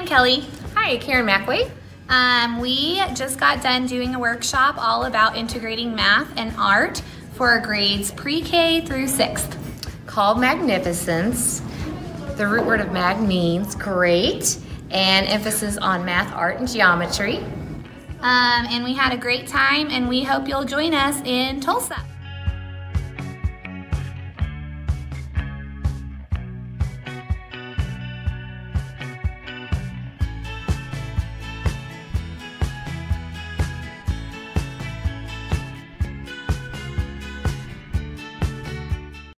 Kelly. Hi, Karen McWay. We just got done doing a workshop all about integrating math and art for grades pre-K through 6th. Called MAGnificence. The root word of mag means great, and emphasis on math, art, and geometry. And we had a great time, and we hope you'll join us in Tulsa.